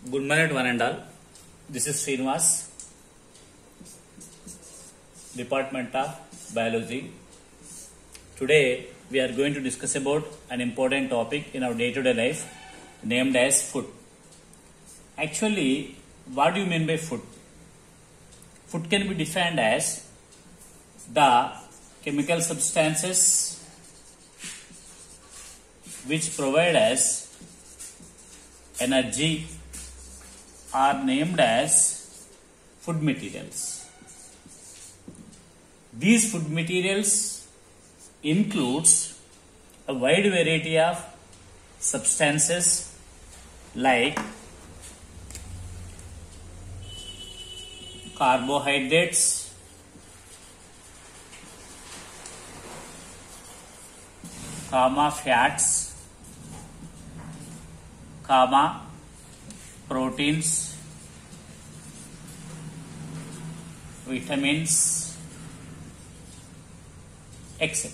Good morning, one and all. This is Srinivas, Department of Biology. Today we are going to discuss about an important topic in our day-to-day life named as food. Actually, what do you mean by food? Food can be defined as the chemical substances which provide us energy are named as food materials. These food materials includes a wide variety of substances like carbohydrates, fats, proteins, vitamins, etc.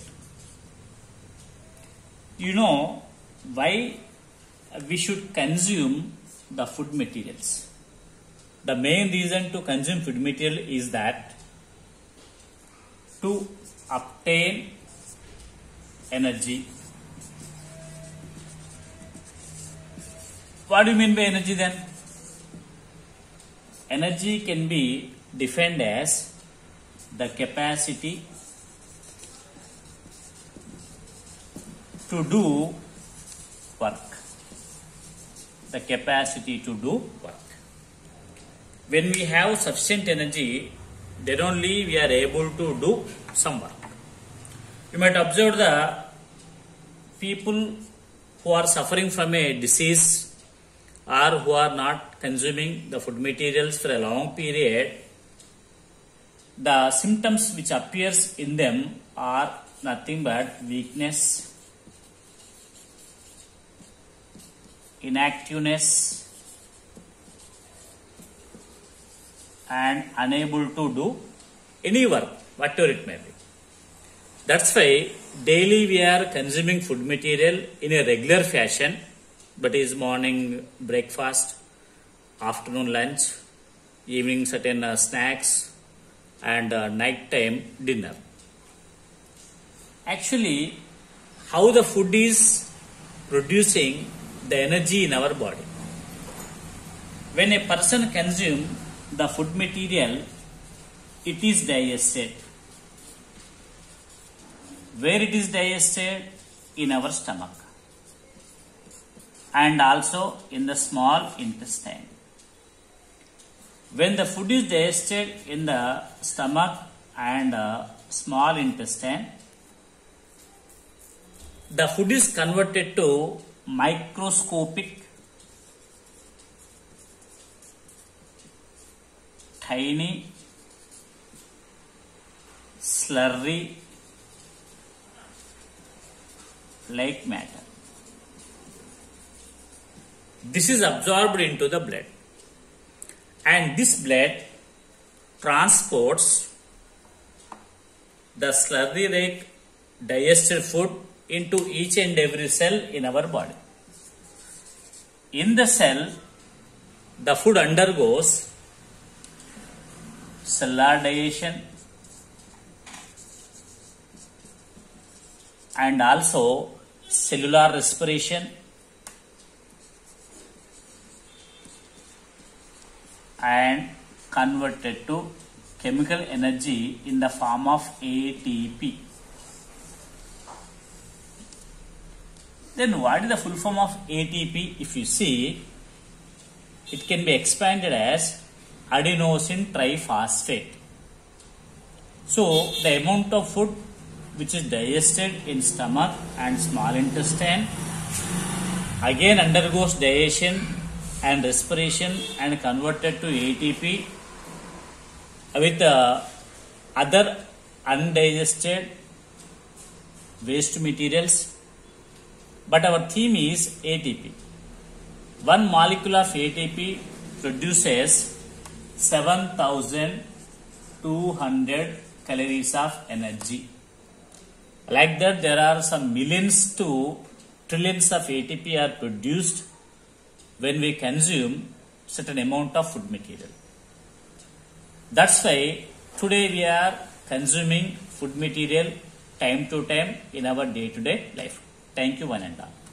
You know why we should consume the food materials. The main reason to consume food material is that to obtain energy. What do you mean by energy then? Energy can be defined as the capacity to do work. The capacity to do work. When we have sufficient energy, then only we are able to do some work. You might observe the people who are suffering from a disease or who are not consuming the food materials for a long period, the symptoms which appears in them are nothing but weakness, inactiveness, and unable to do any work, whatever it may be. That's why daily we are consuming food material in a regular fashion, that is morning breakfast, afternoon lunch, evening certain snacks, and night time dinner. Actually, how the food is producing the energy in our body. When a person consumes the food material, it is digested. Where it is digested? In our stomach and also in the small intestine. When the food is digested in the stomach and small intestine, the food is converted to microscopic, tiny, slurry like matter. This is absorbed into the blood, and this blood transports the slurry like digested food into each and every cell in our body. In the cell, the food undergoes cellular digestion and also cellular respiration and converted to chemical energy in the form of ATP. Then what is the full form of ATP? If you see, it can be expanded as adenosine triphosphate. So the amount of food which is digested in stomach and small intestine again undergoes digestion and respiration and converted to ATP with other undigested waste materials. But our theme is ATP. One molecule of ATP produces 7,200 calories of energy. Like that, there are some millions to trillions of ATP are produced when we consume certain amount of food material. That's why today we are consuming food material time to time in our day-to-day life. Thank you, one and all.